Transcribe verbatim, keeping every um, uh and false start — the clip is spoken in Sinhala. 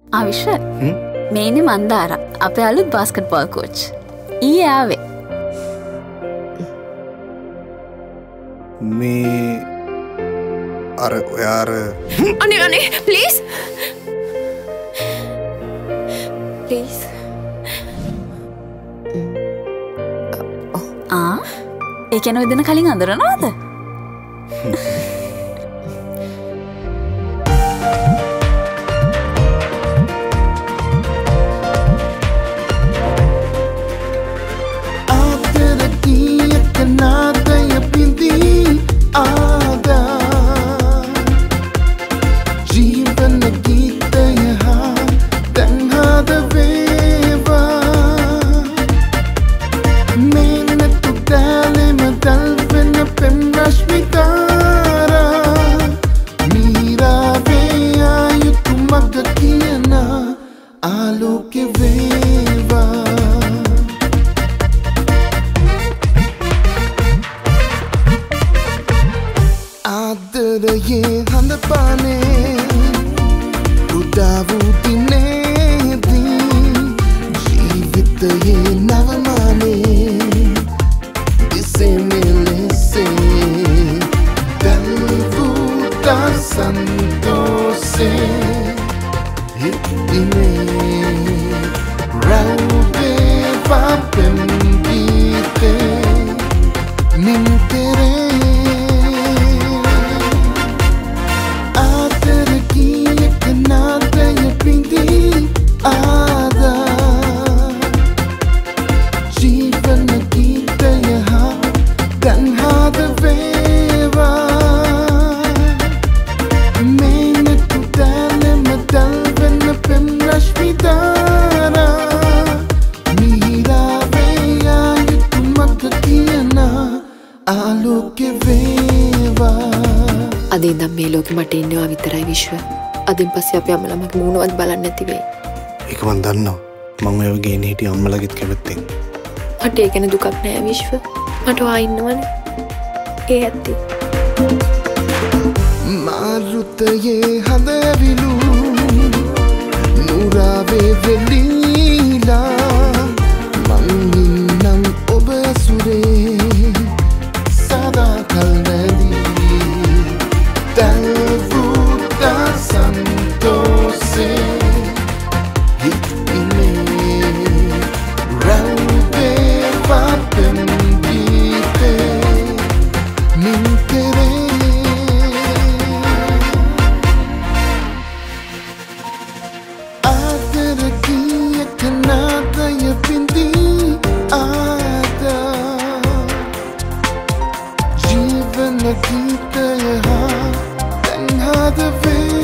ආ විශ්ව මේ ඉන්නේ මන්දාර අපේ අලුත් බාස්කට්බෝල් කෝච් ඊයේ ආවේ මේ අර ඔයා අර අනේ අනේ ප්ලීස් ප්ලීස් ආ ඒ කියන විදින කලින් අඳරනවද අදින් පස්සේ අපි අම්මලාමගේ මූණවත් බලන්නේ නැති වෙයි. ඒක මන් දන්නවා. මම ඔයව ගේන හිටිය අම්මලාගෙත් කැමැත්තෙන්. මට ඒක නේ දුකක් නෑ විශ්ව. මට ආ ඉන්නවනේ. ඒ ඇත්ති. මාරුතයේ හඳ ඇවිලු නුරාවේ වෙලිලා මං ඉන්නම් ඔබ ඇසුරේ සදා කල් නැදී Dalvuta Santose Hitime Raupe Vapembite Mintere Adarakiya kanata ya pindi Ada Jivana kita ya the way